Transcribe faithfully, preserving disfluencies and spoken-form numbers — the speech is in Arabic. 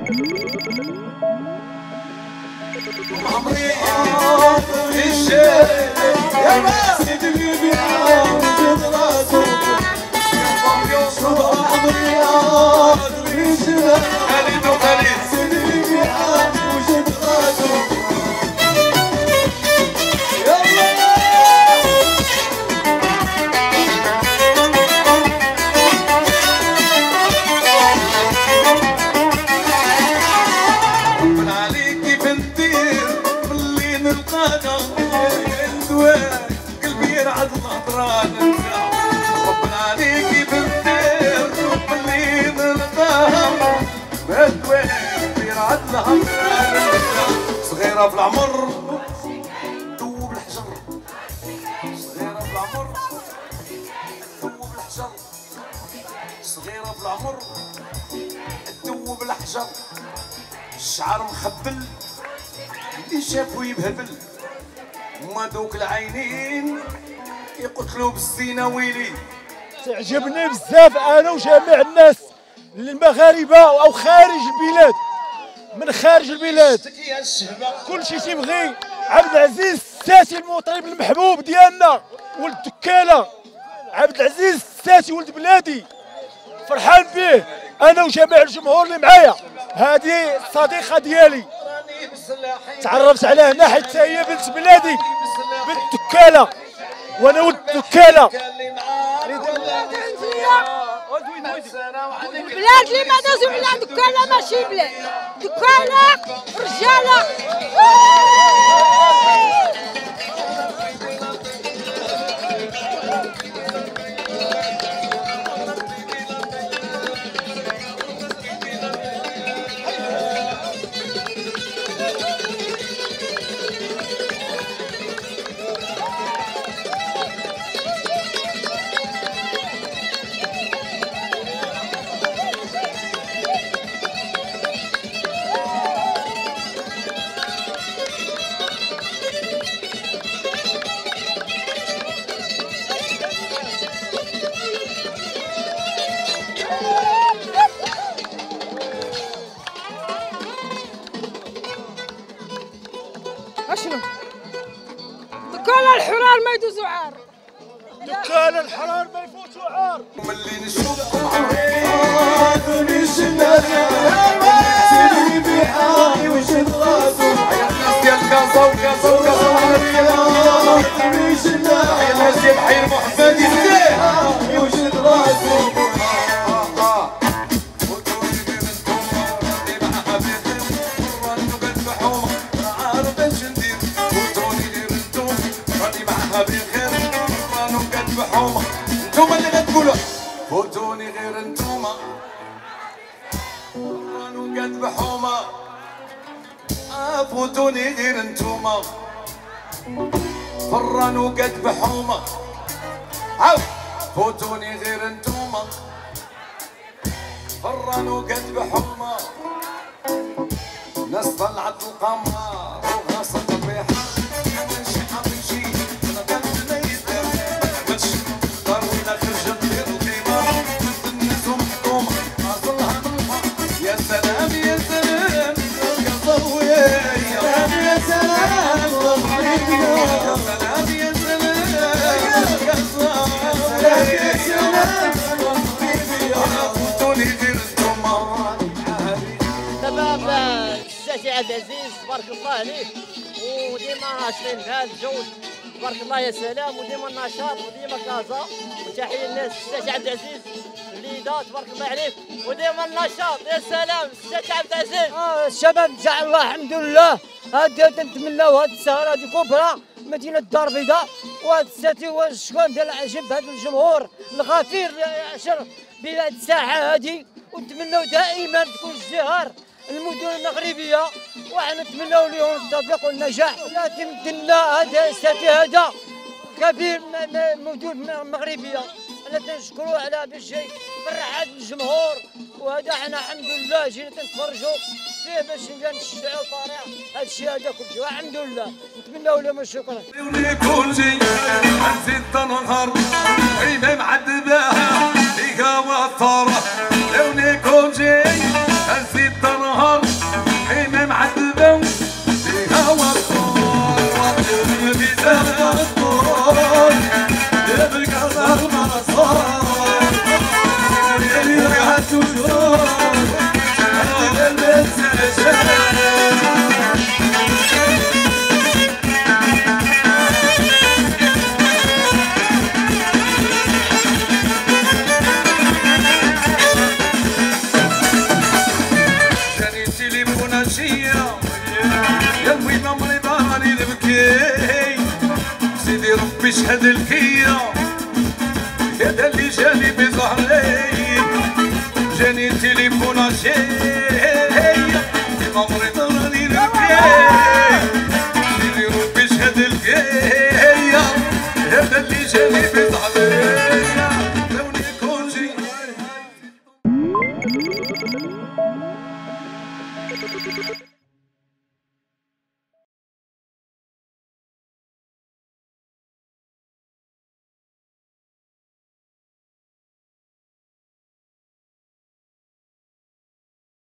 عمري في الشارع يا ما سيدي بيبيع وجد راسه عمري في الشارع خالد وخالد سيدي بيبيع وجد راسه قلبي يرعد الهضران ربنا عليكي بالخير وباللي نلقاها بدوي قلبي يرعد الهضران صغيرة في العمر دوب الحجر صغيرة في العمر دوب الحجر صغيرة في العمر دوب الحجر الشعر مخبل اللي شافو يبهبل وما دوك العينين يقتلوا بالزينة ويلي. تعجبني بزاف انا وجميع الناس المغاربه او خارج البلاد من خارج البلاد كل شيء تيبغي عبد العزيز الساسي المطرب المحبوب ديالنا ولد دكاله عبد العزيز الساسي ولد بلادي فرحان به انا وجميع الجمهور اللي معايا. هذه الصديقه ديالي تعرفت عليها هنا حيت هي بنت بلادي بنت دكاله وانا ولد دكاله. البلاد اللي ما دوزو عليها دكاله ماشي بلاد دكاله رجاله. اشنو؟ دكان الحرار ما يدوزوا عار دكان الحرار ما يفوتوا عار. ملي نشوفكم عاودوني شنايا سيدي بيحاي وشد راسو يا الناس ديال كازا وكازا وكازا عاودوني شنايا يا الناس ديال حي المحمد يستاهل وشد راسو انتوما اللي غتقولوا فوتوني غير انتوما رانو قد بحومه اه فوتوني غير انتوما فرانو قد بحومه عاو فوتوني غير انتوما فرانو قد بحومه ناس طلعت القمر وغاصت الريحه ماشي حبيبي دابا الساسي عبد العزيز تبارك الله عليه وديما عاشرين بهذا الجو تبارك الله يا سلام وديما النشاط وديما كازا وتحيه للناس الساسي عبد العزيز اللي تبارك الله عليه وديما النشاط يا سلام الساسي عبد العزيز. اه الشباب تاع الله الحمد لله هذا تنتمناو هذه السهره هذه كبرى مدينه الدار البيضاء وهذا الساتي والشكون ديال عجب هذا الجمهور الغفير يعشر بلاد الساحه هذه ونتمناو دائما تكون الزهر المدن المغربيه وحنا نتمناو لهم التوفيق والنجاح. لا تمدنا هذا الساتي هذا كبير من المدن المغربيه انا تنشكروه على باش فرح هذا الجمهور وهذا حنا الحمد لله جينا تنتفرجوا فيه باش نشجعوا طريق هذا الشيء هذا كل شيء الحمد لله نتمناو لهم الشكر. كل شيء نزيد تنهار عيني معذباها فيها وطاره لوني كل شيء نزيد تنهار سيدي ربي شهد الكيا هذا اللي جاني بظهري جاني تليفون عشيه ما عمري ضرني الكيا سيدي ربي شهد الكيا هذا اللي جاني بظهري لوني كونجي